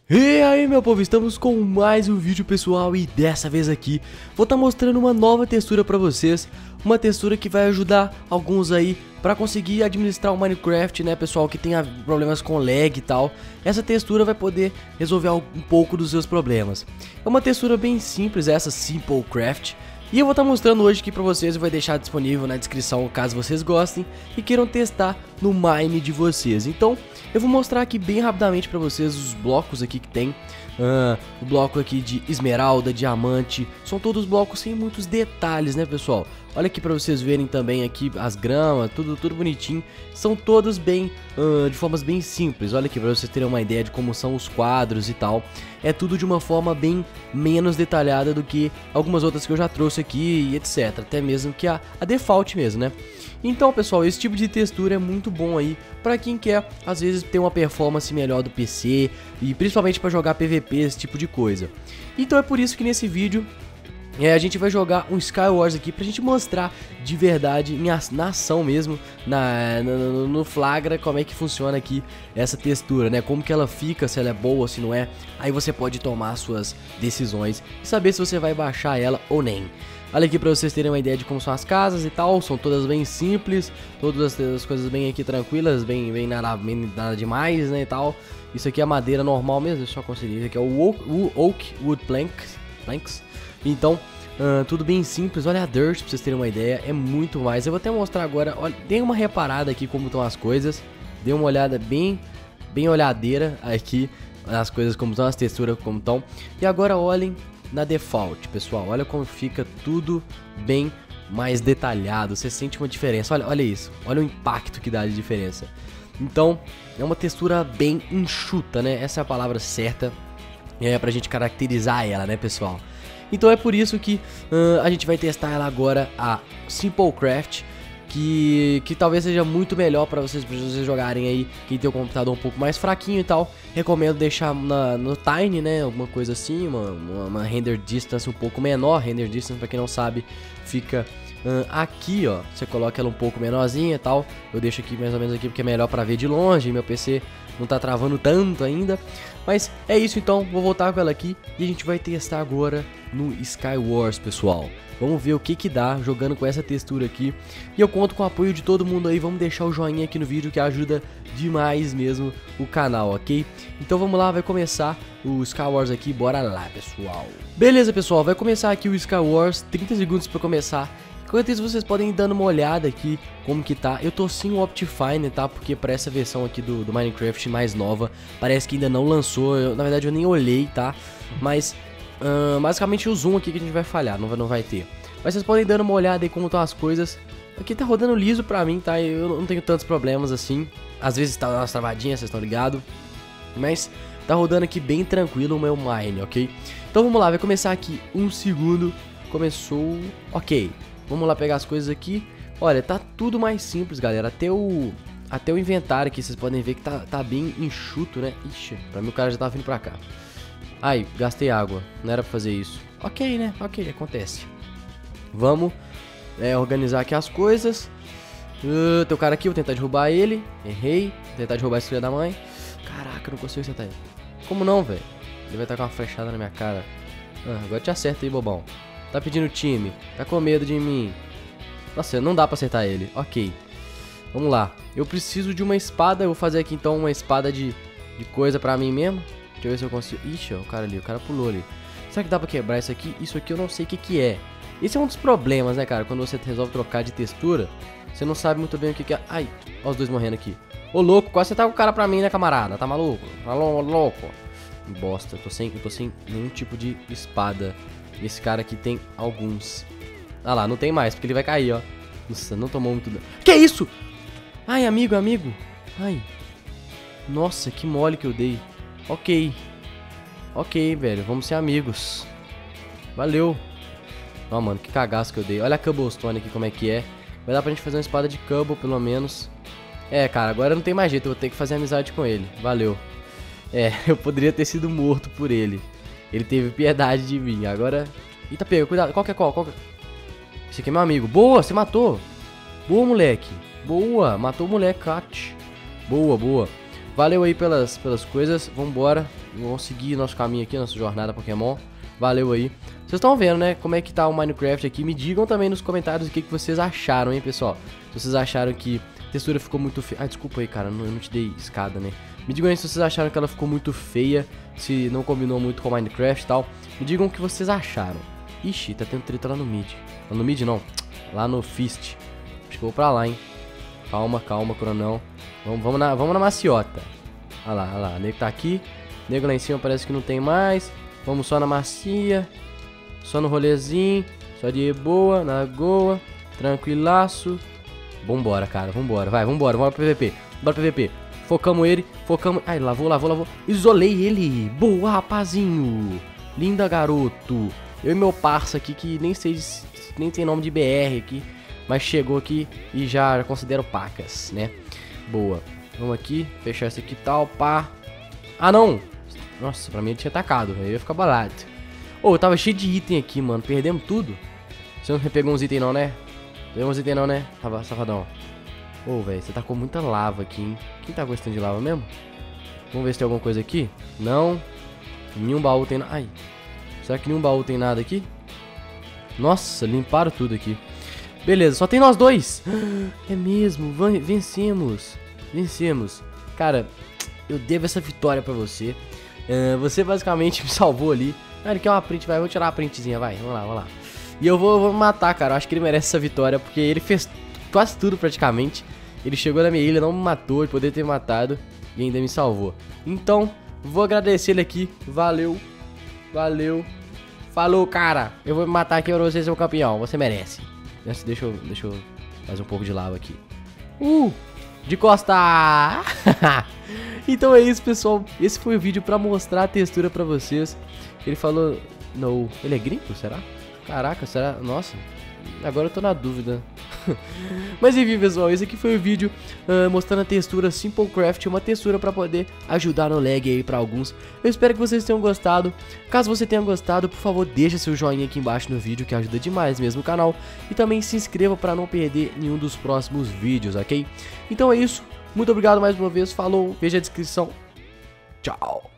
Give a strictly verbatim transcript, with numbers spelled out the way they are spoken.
E aí meu povo, estamos com mais um vídeo pessoal e dessa vez aqui vou estar mostrando uma nova textura pra vocês. Uma textura que vai ajudar alguns aí pra conseguir administrar o Minecraft, né pessoal, que tem problemas com lag e tal. Essa textura vai poder resolver um pouco dos seus problemas. É uma textura bem simples, essa Simple Craft. E eu vou estar mostrando hoje aqui pra vocês e vou deixar disponível na descrição caso vocês gostem e queiram testar no Mine de vocês. Então eu vou mostrar aqui bem rapidamente pra vocês os blocos aqui que tem. Uh, o bloco aqui de esmeralda, diamante, são todos blocos sem muitos detalhes, né pessoal? Olha aqui pra vocês verem também aqui as gramas, tudo, tudo bonitinho. São todos bem, uh, de formas bem simples. Olha aqui pra vocês terem uma ideia de como são os quadros e tal. É tudo de uma forma bem menos detalhada do que algumas outras que eu já trouxe aqui e etcétera. Até mesmo que a, a default mesmo, né? Então pessoal, esse tipo de textura é muito bom aí pra quem quer às vezes ter uma performance melhor do P C e principalmente pra jogar P V P, esse tipo de coisa. Então é por isso que nesse vídeo é, a gente vai jogar um Skywars aqui pra gente mostrar de verdade, em a, na ação mesmo, na, no, no flagra, como é que funciona aqui essa textura, né? Como que ela fica, se ela é boa ou se não é. Aí você pode tomar suas decisões e saber se você vai baixar ela ou nem. Olha aqui pra vocês terem uma ideia de como são as casas e tal, são todas bem simples, todas as, as coisas bem aqui tranquilas, bem, bem, nada, bem nada demais, né, e tal. Isso aqui é madeira normal mesmo, deixa eu só conseguir, isso aqui é o Oak, o oak Wood Planks, planks. Então, uh, tudo bem simples, olha a dirt pra vocês terem uma ideia, é muito mais. Eu vou até mostrar agora, olha, dê uma reparada aqui como estão as coisas, dê uma olhada bem, bem olhadeira aqui, as coisas como estão, as texturas como estão. E agora olhem na default, pessoal, olha como fica tudo bem mais detalhado, você sente uma diferença, olha, olha isso, olha o impacto que dá de diferença. Então, é uma textura bem enxuta, né, essa é a palavra certa, é pra gente caracterizar ela, né, pessoal. Então é por isso que uh, a gente vai testar ela agora, a Simple Craft, que, que talvez seja muito melhor para vocês, pra vocês jogarem aí, quem tem o computador um pouco mais fraquinho e tal. Recomendo deixar na, no Tiny, né, alguma coisa assim, uma, uma, uma render distance um pouco menor. Render distance, para quem não sabe, fica uh, aqui, ó, você coloca ela um pouco menorzinha e tal. Eu deixo aqui mais ou menos aqui porque é melhor para ver de longe, meu P C não tá travando tanto ainda. Mas é isso então, vou voltar com ela aqui e a gente vai testar agora no Skywars, pessoal. Vamos ver o que que dá jogando com essa textura aqui. E eu conto com o apoio de todo mundo aí. Vamos deixar o joinha aqui no vídeo que ajuda demais mesmo o canal, ok? Então vamos lá, vai começar o Skywars aqui. Bora lá, pessoal. Beleza, pessoal, vai começar aqui o Skywars. trinta segundos pra começar. Enquanto isso, vocês podem ir dando uma olhada aqui como que tá. Eu tô sem o Optifine, tá? Porque pra essa versão aqui do, do Minecraft mais nova, parece que ainda não lançou. Eu, na verdade eu nem olhei, tá? Mas Uh, basicamente o zoom aqui que a gente vai falhar, não vai, não vai ter. Mas vocês podem ir dando uma olhada aí como estão as coisas. Aqui tá rodando liso pra mim, tá? Eu não tenho tantos problemas assim. Às vezes tá umas travadinhas, vocês estão ligados. Mas tá rodando aqui bem tranquilo o meu Mine, ok? Então vamos lá, vai começar aqui um segundo. Começou, ok. Vamos lá pegar as coisas aqui. Olha, tá tudo mais simples, galera. Até o, até o inventário aqui, vocês podem ver que tá, tá bem enxuto, né? Ixi, pra mim o cara já tá vindo pra cá. Ai, gastei água, não era pra fazer isso. Ok, né? Ok, acontece. Vamos é, organizar aqui as coisas. uh, Tem o cara aqui, vou tentar derrubar ele. Errei, vou tentar derrubar esse filho da mãe. Caraca, eu não consigo acertar ele. Como não, velho? Ele vai estar com uma flechada na minha cara. ah, Agora te acerta aí, bobão. Tá pedindo time, tá com medo de mim. Nossa, não dá pra acertar ele. Ok, vamos lá. Eu preciso de uma espada, eu vou fazer aqui então uma espada de, de coisa pra mim mesmo. Deixa eu ver se eu consigo. Ixi, ó, o cara ali, o cara pulou ali. Será que dá pra quebrar isso aqui? Isso aqui eu não sei o que que é. Esse é um dos problemas, né, cara? Quando você resolve trocar de textura, você não sabe muito bem o que que é. Ai, ó os dois morrendo aqui. Ô, louco, quase você tá com o cara pra mim, né, camarada? Tá maluco? Tá louco? Bosta, eu tô sem, eu tô sem nenhum tipo de espada. Esse cara aqui tem alguns. Ah lá, não tem mais, porque ele vai cair, ó. Nossa, não tomou muito dano. Que isso? Ai, amigo, amigo. Ai. Nossa, que mole que eu dei. Ok, ok, velho, vamos ser amigos. Valeu. Ó, mano, que cagaço que eu dei. Olha a Cobblestone aqui como é que é. Vai dar pra gente fazer uma espada de Cobble, pelo menos. É, cara, agora não tem mais jeito, eu vou ter que fazer amizade com ele. Valeu. É, eu poderia ter sido morto por ele. Ele teve piedade de mim, agora... Eita, pega, cuidado, qual que é qual? qual que... Esse aqui é meu amigo. Boa, você matou. Boa, moleque. Boa, matou o moleque, cat. Boa, boa. valeu aí pelas, pelas coisas. Vambora, vamos seguir nosso caminho aqui, nossa jornada Pokémon. Valeu aí. Vocês estão vendo, né, como é que tá o Minecraft aqui. Me digam também nos comentários o que, que vocês acharam, hein, pessoal. Se vocês acharam que a textura ficou muito feia. Ah, desculpa aí, cara, eu não, eu não te dei escada, né. Me digam aí se vocês acharam que ela ficou muito feia, se não combinou muito com o Minecraft e tal. Me digam o que vocês acharam. Ixi, tá tendo treta lá no mid. Lá no mid não, lá no Fist. Acho que eu vou pra lá, hein. Calma, calma, coronel. Vamos, vamos, na, vamos na maciota. Olha lá, olha lá, o nego tá aqui. O nego lá em cima parece que não tem mais. Vamos só na macia. Só no rolezinho. Só de boa, na goa. Tranquilaço. Vambora, cara, vambora. Vai, vambora, bora pro P V P. Bora pro P V P. Focamos ele, focamos... Ai, lavou, lavou, lavou. Isolei ele. Boa, rapazinho. Linda, garoto. Eu e meu parça aqui, que nem sei... Nem tem nome de B R aqui. Mas chegou aqui e já considero pacas, né? Boa. Vamos aqui, fechar isso aqui e tal, pá. Ah, não. Nossa, pra mim ele tinha atacado. Eu ia ficar balado. Ô, oh, tava cheio de item aqui, mano. Perdemos tudo. Você não pegou uns itens não, né? Pegou uns itens não, né? Tava safadão. Ô, oh, velho, você tacou muita lava aqui, hein? Quem tá gostando de lava mesmo? Vamos ver se tem alguma coisa aqui. Não. Nenhum baú tem nada. Ai. Será que nenhum baú tem nada aqui? Nossa, limparam tudo aqui. Beleza, só tem nós dois. É mesmo, vencemos. Vencemos. Cara, eu devo essa vitória pra você. uh, Você basicamente me salvou ali. Ah, ele quer uma print, vai, vou tirar uma printzinha, vai. Vamos lá, vamos lá. E eu vou, eu vou me matar, cara, eu acho que ele merece essa vitória, porque ele fez quase tudo praticamente. Ele chegou na minha ilha, não me matou, ele poderia ter me matado e ainda me salvou. Então, vou agradecer ele aqui. Valeu. Valeu. Falou, cara. Eu vou me matar aqui pra você ser o campeão, você merece. Deixa eu, deixa eu fazer um pouco de lava aqui. Uh, de costa. Então é isso, pessoal. Esse foi o vídeo pra mostrar a textura pra vocês. Ele falou... Não, ele é gringo, será? Caraca, será? Nossa, agora eu tô na dúvida. Mas enfim, pessoal, esse aqui foi o vídeo uh, mostrando a textura Simplecraft, uma textura pra poder ajudar no lag aí pra alguns. Eu espero que vocês tenham gostado. Caso você tenha gostado, por favor, deixa seu joinha aqui embaixo no vídeo, que ajuda demais mesmo o canal. E também se inscreva pra não perder nenhum dos próximos vídeos, ok? Então é isso, muito obrigado mais uma vez, falou, veja a descrição. Tchau!